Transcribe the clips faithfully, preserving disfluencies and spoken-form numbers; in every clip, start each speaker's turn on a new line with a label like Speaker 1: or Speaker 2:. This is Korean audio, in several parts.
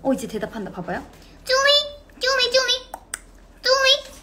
Speaker 1: 어 이제 대답한다. 봐봐요.
Speaker 2: 쪼미 쪼미 쪼미 쪼미.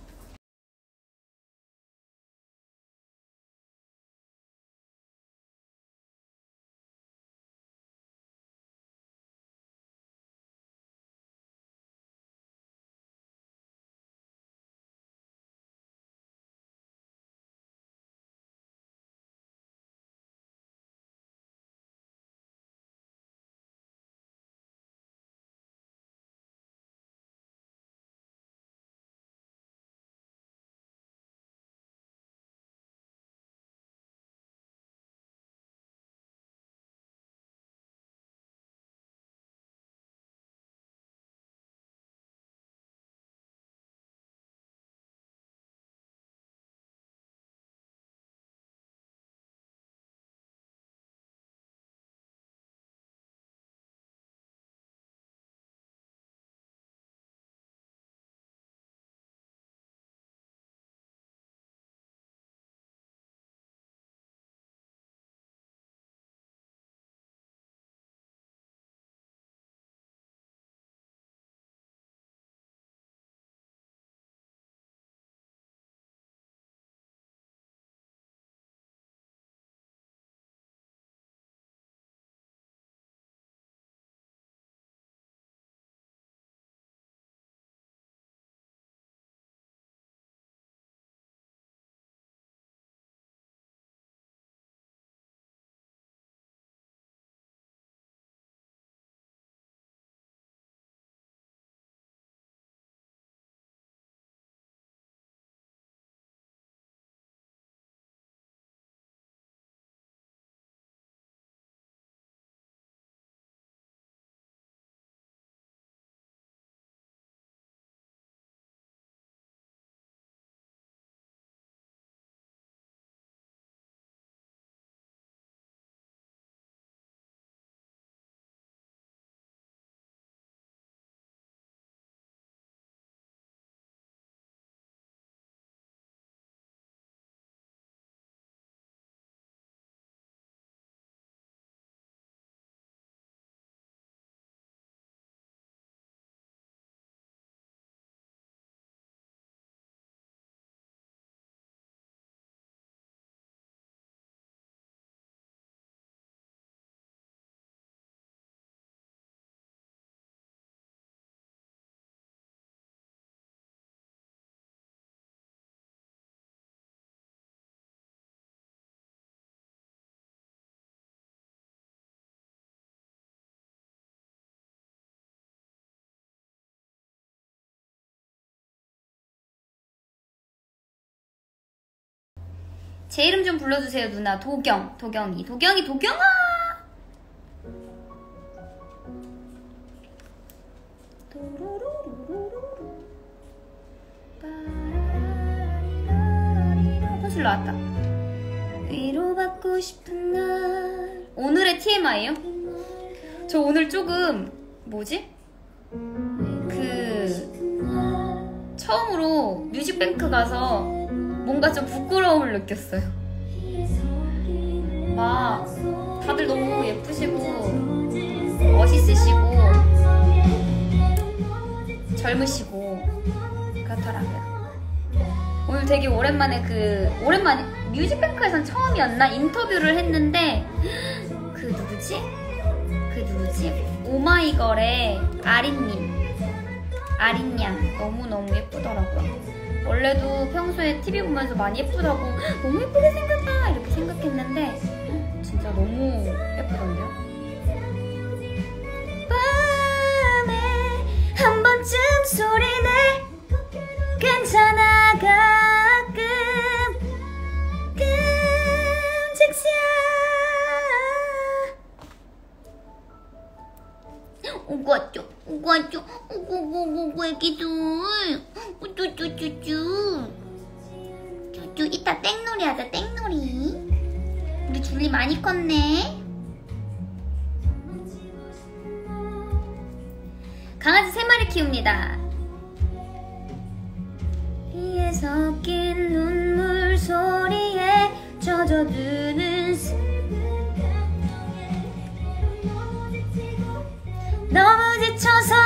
Speaker 1: 제 이름 좀 불러주세요 누나. 도경. 도경이. 도경이 도경아. 호실 나왔다. 위로받고 싶은 날. 오늘의 티엠아이요? 저 오늘 조금 뭐지? 그 처음으로 뮤직뱅크 가서 뭔가 좀 부끄러움을 느꼈어요. 막 다들 너무 예쁘시고 멋있으시고 젊으시고 그렇더라고요. 오늘 되게 오랜만에 그 오랜만에 뮤직뱅크에선 처음이었나? 인터뷰를 했는데 그 누구지? 그 누구지? 오마이걸의 아린님 아린양 너무너무 예쁘더라고요. 원래도 평소에 티비 보면서 많이 예쁘다고 너무 예쁘게 생겼다 이렇게 생각했는데 진짜 너무 예쁘던데요? 밤에 한 번쯤 소리내 괜찮아 가끔 끔찍이야. 오고 왔죠 오고 왔죠 오고 오고 오고 애기들 쭈쭈쭈쭈쭈 쭈쭈. 이따 땡놀이 하자. 땡놀이. 우리 줄리 많이 컸네. 강아지 세 마리 키웁니다. 비에 섞인 눈물 소리에 젖어드는 너무 소리쳐서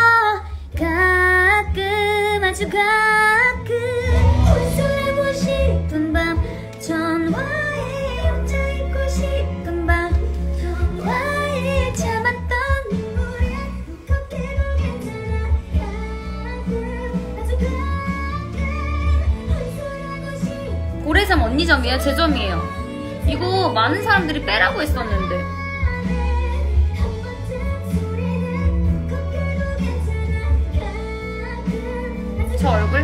Speaker 1: 가끔 아주 가끔 혼술하고 싶은 밤 전화에 혼자 있고 싶은 밤 전화에 참았던 눈물에 걷기로 괜찮아 가끔 아주 가끔 혼술하고 싶은 고래삼 언니 점이에요? 제 점이에요. 이거 많은 사람들이 빼라고 했었는데 저 얼굴?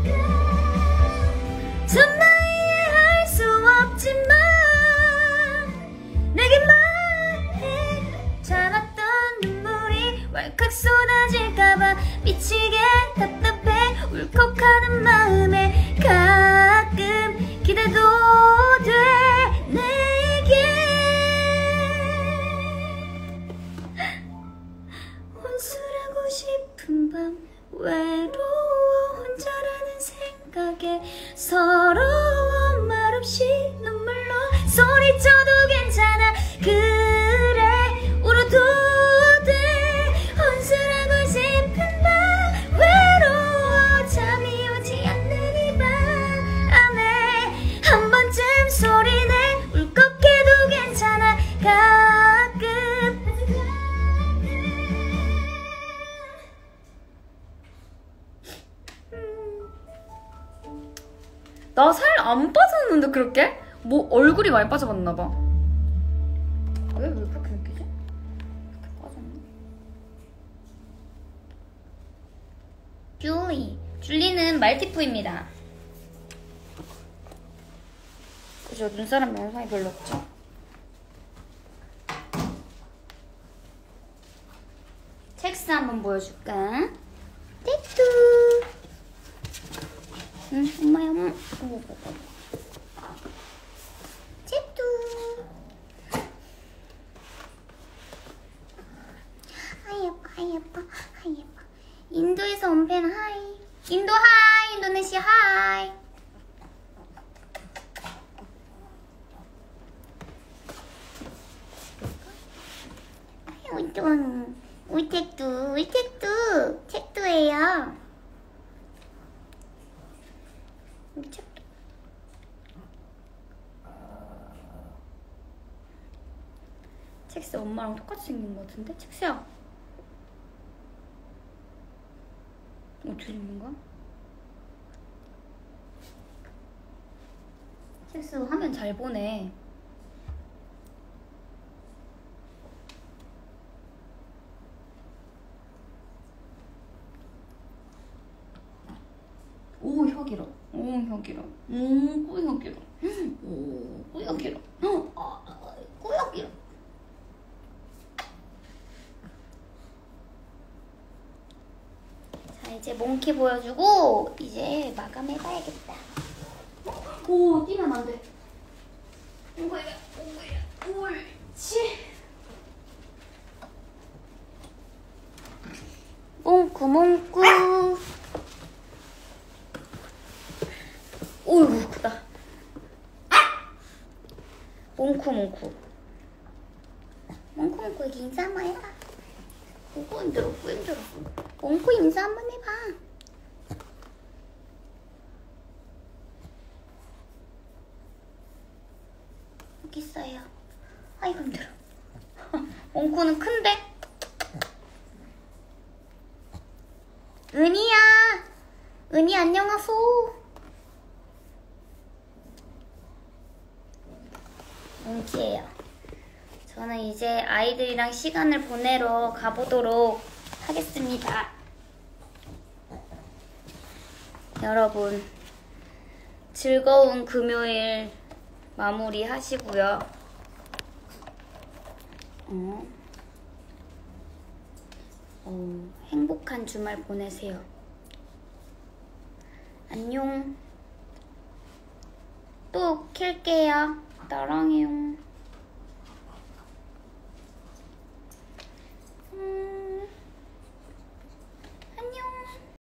Speaker 1: 정말 이해할 수 없지만 내게 말해 참았던 눈물이 왈칵 쏟아질까봐 미치게 답답해 울컥하는 마음에 가끔 기대도 돼 내게 혼술하고 싶은 밤 외로워 혼자라는 생각에 서러워 말없이 눈물로 소리쳐도 괜찮아 그래 울어도 돼 혼술하고 싶은 밤 외로워 잠이 오지 않는 이 밤에 한 번쯤 소리내 울컥해도 괜찮아 가끔 나 살 안 빠졌는데 그렇게? 뭐 얼굴이 많이 빠져봤나봐. 왜, 왜 그렇게 느끼지? 그렇게 빠졌나? 줄리 줄리는 말티푸입니다. 그죠? 눈사람 영상이 별로 없죠? 텍스 한번 보여줄까? 떼뚜 응, 엄마야, 엄마. 오, 오, 오. 쟤뚜. 하이, 예뻐, 하이, 예뻐, 하이, 예뻐. 인도에서 온 팬, 하이. 인도, 하이. 인도네시아, 하이. 우뚱. 우리 tex뚜, 우리 tex뚜. tex뚜예요. 첵스 엄마랑 똑같이 생긴 것 같은데? 첵스야 어떻게 생긴 거야? 첵스 화면 잘 보네. 오, 혀 길어. 오, 혀 길어. 오, 꾸여 길어. 오, 꾸여 길어. 어, 꾸여 길어. 자, 이제 몽키 보여주고 이제 마감해봐야겠다. 오, 뛰면 안 돼. 오구야, 오구야, 옳지. 몽쿠, 몽쿠. 오이구 크다. 몽쿠 몽쿠 몽쿠 몽쿠 여기 인사 한번 해봐. 오구 힘들어 오구 힘들어. 몽쿠 인사 한번 해봐. 여기 있어요. 아이고 힘들어. 몽쿠는 큰데? 은희야 은희 안녕하소. 몽키예요. 저는 이제 아이들이랑 시간을 보내러 가보도록 하겠습니다. 여러분 즐거운 금요일 마무리 하시고요. 어. 어, 행복한 주말 보내세요. 안녕. 또 킬게요. 사랑해요. 음.